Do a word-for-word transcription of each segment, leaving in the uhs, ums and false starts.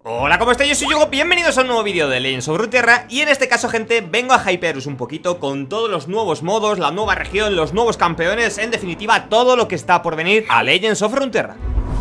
Hola, ¿cómo estáis? Yo soy Yugo, bienvenidos a un nuevo vídeo de Legends of Runeterra. Y en este caso, gente, vengo a hypearos un poquito con todos los nuevos modos, la nueva región, los nuevos campeones, en definitiva, todo lo que está por venir a Legends of Runeterra.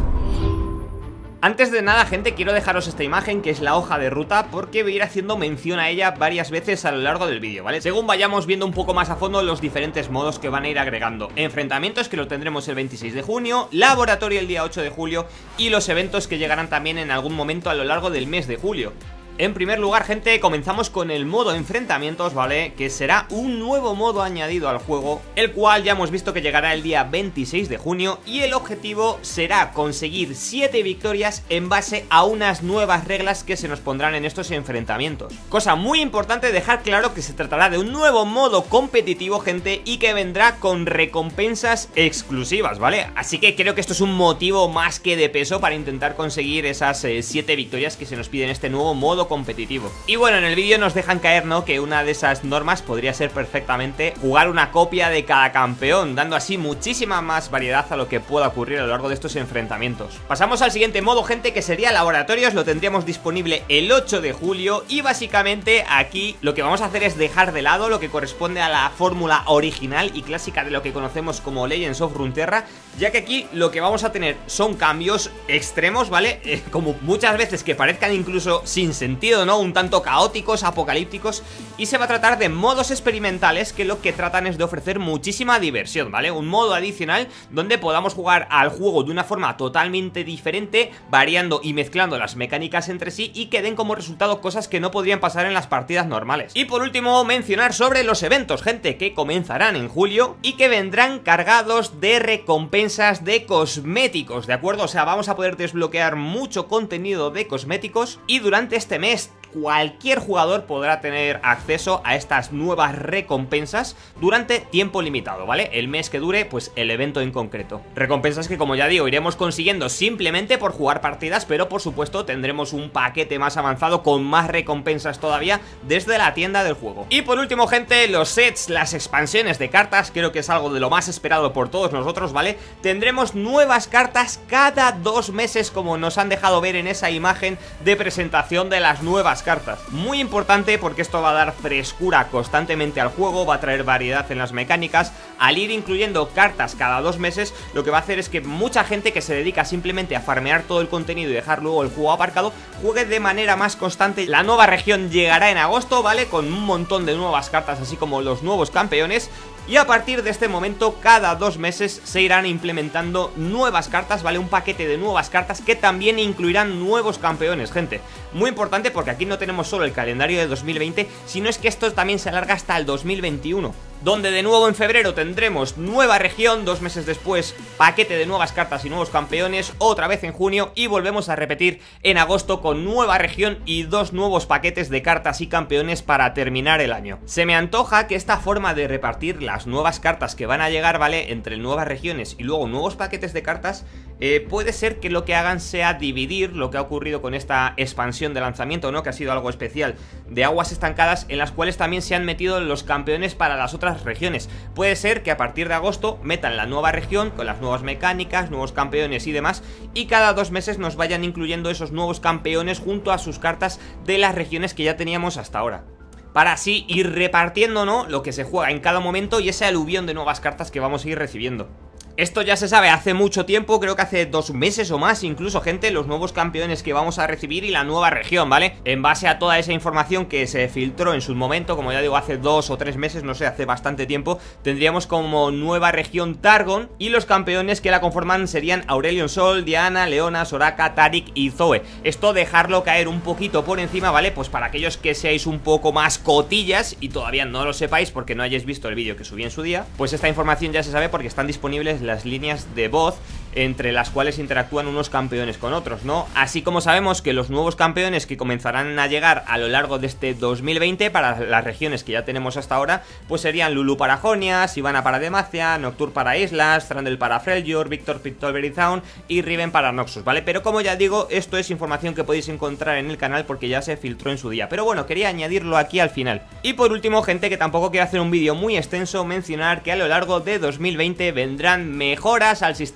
Antes de nada, gente, quiero dejaros esta imagen que es la hoja de ruta, porque voy a ir haciendo mención a ella varias veces a lo largo del vídeo, ¿vale? Según vayamos viendo un poco más a fondo los diferentes modos que van a ir agregando. Enfrentamientos, que lo tendremos el veintiséis de junio, laboratorio el día ocho de julio y los eventos que llegarán también en algún momento a lo largo del mes de julio. En primer lugar, gente, comenzamos con el modo enfrentamientos, ¿vale? Que será un nuevo modo añadido al juego, el cual ya hemos visto que llegará el día veintiséis de junio, y el objetivo será conseguir siete victorias en base a unas nuevas reglas que se nos pondrán en estos enfrentamientos. Cosa muy importante, dejar claro que se tratará de un nuevo modo competitivo, gente, y que vendrá con recompensas exclusivas, ¿vale? Así que creo que esto es un motivo más que de peso para intentar conseguir esas siete eh, victorias que se nos piden en este nuevo modo competitivo. Y bueno, en el vídeo nos dejan caer, ¿no?, que una de esas normas podría ser perfectamente jugar una copia de cada campeón, dando así muchísima más variedad a lo que pueda ocurrir a lo largo de estos enfrentamientos. Pasamos al siguiente modo, gente, que sería laboratorios. Lo tendríamos disponible el ocho de julio y básicamente aquí lo que vamos a hacer es dejar de lado lo que corresponde a la fórmula original y clásica de lo que conocemos como Legends of Runeterra, ya que aquí lo que vamos a tener son cambios extremos, ¿vale? Eh, como muchas veces que parezcan incluso sin sentido, ¿no? Un tanto caóticos, apocalípticos, y se va a tratar de modos experimentales que lo que tratan es de ofrecer muchísima diversión, ¿vale? Un modo adicional donde podamos jugar al juego de una forma totalmente diferente, variando y mezclando las mecánicas entre sí y que den como resultado cosas que no podrían pasar en las partidas normales. Y por último, mencionar sobre los eventos, gente, que comenzarán en julio y que vendrán cargados de recompensas de cosméticos, ¿de acuerdo? O sea, vamos a poder desbloquear mucho contenido de cosméticos y durante este mes cualquier jugador podrá tener acceso a estas nuevas recompensas durante tiempo limitado, ¿vale? El mes que dure, pues, el evento en concreto. Recompensas que, como ya digo, iremos consiguiendo simplemente por jugar partidas, pero por supuesto tendremos un paquete más avanzado con más recompensas todavía desde la tienda del juego. Y por último, gente, los sets, las expansiones de cartas, creo que es algo de lo más esperado por todos nosotros, ¿vale? Tendremos nuevas cartas cada dos meses, como nos han dejado ver en esa imagen de presentación de las nuevas cartas. Muy importante porque esto va a dar frescura constantemente al juego, va a traer variedad en las mecánicas. Al ir incluyendo cartas cada dos meses, lo que va a hacer es que mucha gente que se dedica simplemente a farmear todo el contenido y dejar luego el juego aparcado, juegue de manera más constante. La nueva región llegará en agosto, ¿vale? Con un montón de nuevas cartas, así como los nuevos campeones. Y a partir de este momento, cada dos meses se irán implementando nuevas cartas, ¿vale? Un paquete de nuevas cartas que también incluirán nuevos campeones, gente. Muy importante porque aquí no tenemos solo el calendario de dos mil veinte, sino es que esto también se alarga hasta el dos mil veintiuno. Donde de nuevo en febrero tendremos nueva región, dos meses después paquete de nuevas cartas y nuevos campeones, otra vez en junio, y volvemos a repetir en agosto con nueva región y dos nuevos paquetes de cartas y campeones para terminar el año. Se me antoja que esta forma de repartir las nuevas cartas que van a llegar, ¿vale?, entre nuevas regiones y luego nuevos paquetes de cartas, eh, puede ser que lo que hagan sea dividir lo que ha ocurrido con esta expansión de lanzamiento, ¿no?, que ha sido algo especial, de aguas estancadas, en las cuales también se han metido los campeones para las otras regiones. Puede ser que a partir de agosto metan la nueva región con las nuevas mecánicas, nuevos campeones y demás, y cada dos meses nos vayan incluyendo esos nuevos campeones junto a sus cartas de las regiones que ya teníamos hasta ahora, para así ir repartiendo, ¿no?, lo que se juega en cada momento y ese aluvión de nuevas cartas que vamos a ir recibiendo. Esto ya se sabe hace mucho tiempo, creo que hace dos meses o más incluso, gente, los nuevos campeones que vamos a recibir y la nueva región, ¿vale? En base a toda esa información que se filtró en su momento, como ya digo, hace dos o tres meses, no sé, hace bastante tiempo, tendríamos como nueva región Targon, y los campeones que la conforman serían Aurelion Sol, Diana, Leona, Soraka, Taric y Zoe. Esto dejarlo caer un poquito por encima, ¿vale? Pues para aquellos que seáis un poco más cotillas y todavía no lo sepáis porque no hayáis visto el vídeo que subí en su día, pues esta información ya se sabe porque están disponibles las líneas de voz entre las cuales interactúan unos campeones con otros, ¿no? Así como sabemos que los nuevos campeones que comenzarán a llegar a lo largo de este dos mil veinte para las regiones que ya tenemos hasta ahora, pues serían Lulu para Jonia, Sivana para Demacia, Nocturne para Islas, Thranduil para Freljord, Victor Piltover Town y Riven para Noxus, ¿vale? Pero como ya digo, esto es información que podéis encontrar en el canal porque ya se filtró en su día, pero bueno, quería añadirlo aquí al final. Y por último, gente, que tampoco quiero hacer un vídeo muy extenso, mencionar que a lo largo de dos mil veinte vendrán mejoras al sistema de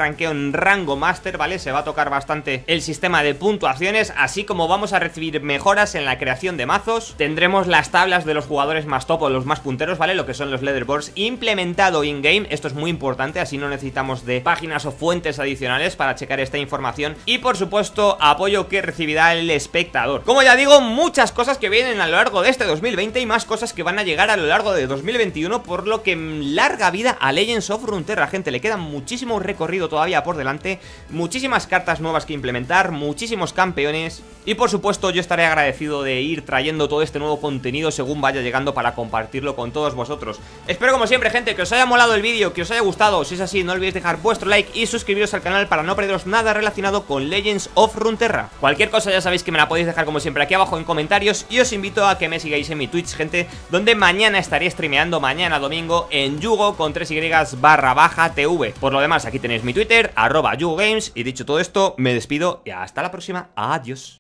ranqueo en rango máster, ¿vale? Se va a tocar bastante el sistema de puntuaciones, así como vamos a recibir mejoras en la creación de mazos. Tendremos las tablas de los jugadores más top o los más punteros, ¿vale? Lo que son los leaderboards implementado in-game. Esto es muy importante, así no necesitamos de páginas o fuentes adicionales para checar esta información. Y por supuesto, apoyo que recibirá el espectador. Como ya digo, muchas cosas que vienen a lo largo de este dos mil veinte y más cosas que van a llegar a lo largo de dos mil veintiuno, por lo que larga vida a Legends of Runeterra, gente. Le queda muchísimo recorrido todavía por delante, muchísimas cartas nuevas que implementar, muchísimos campeones y por supuesto yo estaré agradecido de ir trayendo todo este nuevo contenido según vaya llegando para compartirlo con todos vosotros. Espero como siempre, gente, que os haya molado el vídeo, que os haya gustado. Si es así, no olvidéis dejar vuestro like y suscribiros al canal para no perderos nada relacionado con Legends of Runeterra. Cualquier cosa ya sabéis que me la podéis dejar como siempre aquí abajo en comentarios y os invito a que me sigáis en mi Twitch, gente, donde mañana estaré streameando, mañana domingo, en Yugo con tres y barra baja tv. Por lo demás, aquí tenéis mi Twitter, arroba yugogames, y dicho todo esto, me despido y hasta la próxima. Adiós.